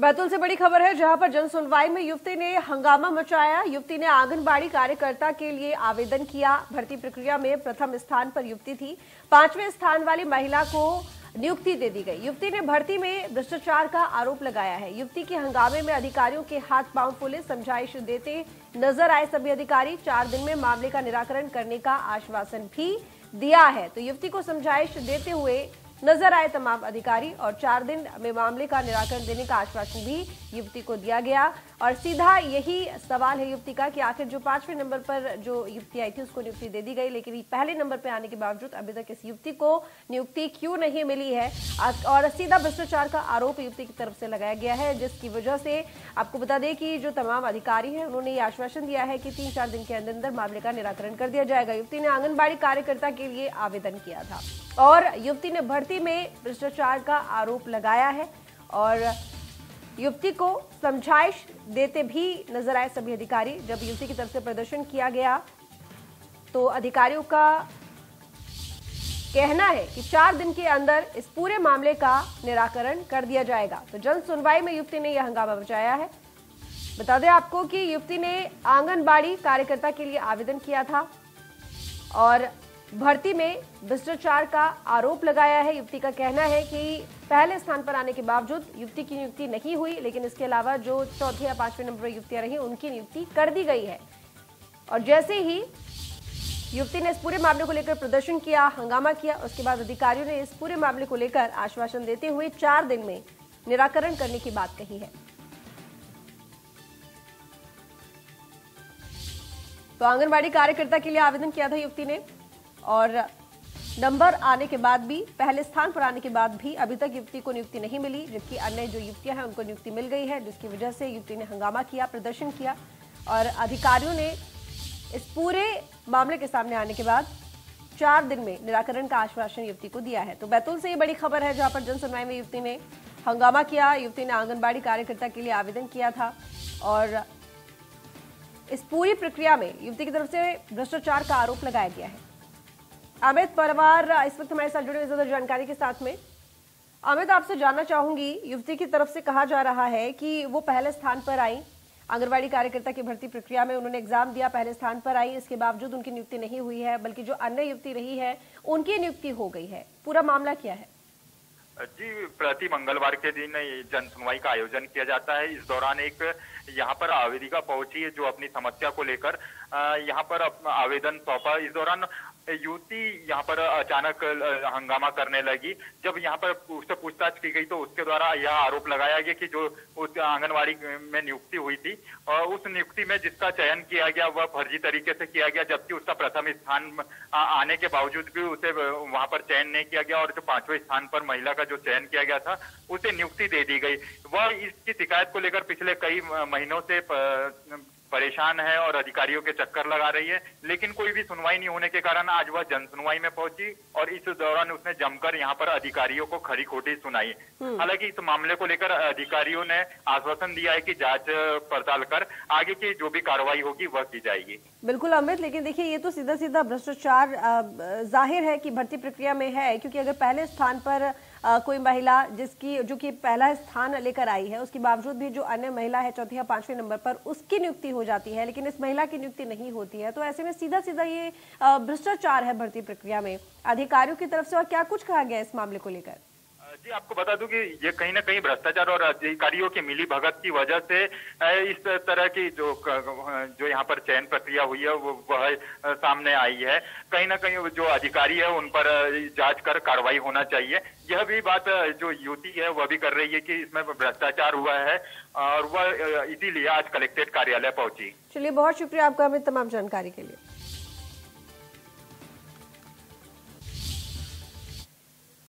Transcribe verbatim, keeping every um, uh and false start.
बैतूल से बड़ी खबर है, जहां पर जन सुनवाई में युवती ने हंगामा मचाया। युवती ने आंगनबाड़ी कार्यकर्ता के लिए आवेदन किया। भर्ती प्रक्रिया में प्रथम स्थान पर युवती थी। पांचवें स्थान वाली महिला को नियुक्ति दे दी गई। युवती ने भर्ती में भ्रष्टाचार का आरोप लगाया है। युवती के हंगामे में अधिकारियों के हाथ पांव फूले। समझाइश देते नजर आए सभी अधिकारी। चार दिन में मामले का निराकरण करने का आश्वासन भी दिया है। तो युवती को समझाइश देते हुए नजर आए तमाम अधिकारी और चार दिन में मामले का निराकरण देने का आश्वासन भी युवती को दिया गया। और सीधा यही सवाल है युवती का कि आखिर जो पांचवें नंबर पर जो युवती आई थी उसको नियुक्ति दे दी गई, लेकिन पहले नंबर पर आने के बावजूद अभी तक इस युवती को नियुक्ति क्यों नहीं मिली है। और सीधा भ्रष्टाचार का आरोप युवती की तरफ से लगाया गया है, जिसकी वजह से आपको बता दें कि जो तमाम अधिकारी हैं उन्होंने ये आश्वासन दिया है कि तीन चार दिन के अंदर अंदर मामले का निराकरण कर दिया जाएगा। युवती ने आंगनबाड़ी कार्यकर्ता के लिए आवेदन किया था और युवती ने भर्ती में भ्रष्टाचार का आरोप लगाया है और युवती को समझाइश देते भी नजर आए सभी अधिकारी। जब युवती की तरफ से प्रदर्शन किया गया तो अधिकारियों का कहना है कि चार दिन के अंदर इस पूरे मामले का निराकरण कर दिया जाएगा। तो जन सुनवाई में युवती ने यह हंगामा मचाया है। बता दें आपको कि युवती ने आंगनबाड़ी कार्यकर्ता के लिए आवेदन किया था और भर्ती में भ्रष्टाचार का आरोप लगाया है। युवती का कहना है कि पहले स्थान पर आने के बावजूद युवती की नियुक्ति नहीं हुई, लेकिन इसके अलावा जो चौथे या पांचवें नंबर पर युवतियां रही उनकी नियुक्ति कर दी गई है। और जैसे ही युवती ने इस पूरे मामले को लेकर प्रदर्शन किया, हंगामा किया, उसके बाद अधिकारियों ने इस पूरे मामले को लेकर आश्वासन देते हुए चार दिन में निराकरण करने की बात कही है। तो आंगनबाड़ी कार्यकर्ता के लिए आवेदन किया था युवती ने और नंबर आने के बाद भी, पहले स्थान पर आने के बाद भी अभी तक युवती को नियुक्ति नहीं मिली, जबकि अन्य जो युवतियां हैं उनको नियुक्ति मिल गई है, जिसकी वजह से युवती ने हंगामा किया, प्रदर्शन किया और अधिकारियों ने इस पूरे मामले के सामने आने के बाद चार दिन में निराकरण का आश्वासन युवती को दिया है। तो बैतूल से ये बड़ी खबर है, जहां पर जन सुनवाई में युवती ने हंगामा किया। युवती ने आंगनबाड़ी कार्यकर्ता के लिए आवेदन किया था और इस पूरी प्रक्रिया में युवती की तरफ से भ्रष्टाचार का आरोप लगाया गया है। अमित परवार इस वक्त हमारे साथ जुड़े हुए ज्यादा जानकारी के साथ में। अमित, आपसे जानना चाहूंगी, युवती की तरफ से कहा जा रहा है कि वो पहले स्थान पर आई आंगनबाड़ी कार्यकर्ता की भर्ती प्रक्रिया में, उन्होंने एग्जाम दिया, पहले स्थान पर आई, इसके बावजूद उनकी नियुक्ति नहीं हुई है, बल्कि जो अन्य युवती रही है उनकी नियुक्ति हो गई है। पूरा मामला क्या है? जी, प्रति मंगलवार के दिन जन सुनवाई का आयोजन किया जाता है। इस दौरान एक यहाँ पर आवेदिका पहुंची है जो अपनी समस्या को लेकर यहाँ पर आवेदन सौंपा। इस दौरान युवती यहाँ पर अचानक हंगामा करने लगी। जब यहाँ पर उससे पूछताछ की गई तो उसके द्वारा यह आरोप लगाया गया कि जो उस आंगनवाड़ी में नियुक्ति हुई थी और उस नियुक्ति में जिसका चयन किया गया वह फर्जी तरीके से किया गया, जबकि उसका प्रथम स्थान आने के बावजूद भी उसे वहां पर चयन नहीं किया गया और जो पांचवें स्थान पर महिला का जो चयन किया गया था उसे नियुक्ति दे दी गई। वह इसकी शिकायत को लेकर पिछले कई महीनों से परेशान है और अधिकारियों के चक्कर लगा रही है, लेकिन कोई भी सुनवाई नहीं होने के कारण आज वह जन सुनवाई में पहुंची और इस दौरान उसने जमकर यहाँ पर अधिकारियों को खरी खोटी सुनाई। हालांकि इस मामले को लेकर अधिकारियों ने आश्वासन दिया है कि जांच पड़ताल कर आगे की जो भी कार्रवाई होगी वह की जाएगी। बिल्कुल अमित, लेकिन देखिए ये तो सीधा सीधा भ्रष्टाचार जाहिर है कि भर्ती प्रक्रिया में है, क्योंकि अगर पहले स्थान पर आ, कोई महिला जिसकी जो कि पहला स्थान लेकर आई है, उसके बावजूद भी जो अन्य महिला है चौथे या पांचवें नंबर पर, उसकी नियुक्ति हो जाती है, लेकिन इस महिला की नियुक्ति नहीं होती है, तो ऐसे में सीधा सीधा ये भ्रष्टाचार है भर्ती प्रक्रिया में अधिकारियों की तरफ से। और क्या कुछ कहा गया इस मामले को लेकर? जी, आपको बता दूं कि ये कहीं ना कहीं भ्रष्टाचार और अधिकारियों की मिली भगत की वजह से इस तरह की जो जो यहाँ पर चयन प्रक्रिया हुई है वो वह सामने आई है। कहीं ना कहीं जो अधिकारी है उन पर जांच कर कार्रवाई होना चाहिए। यह भी बात जो युवती है वह भी कर रही है कि इसमें भ्रष्टाचार हुआ है और वह इसीलिए आज कलेक्ट्रेट कार्यालय पहुंची। चलिए, बहुत शुक्रिया आपका हमें तमाम जानकारी के लिए।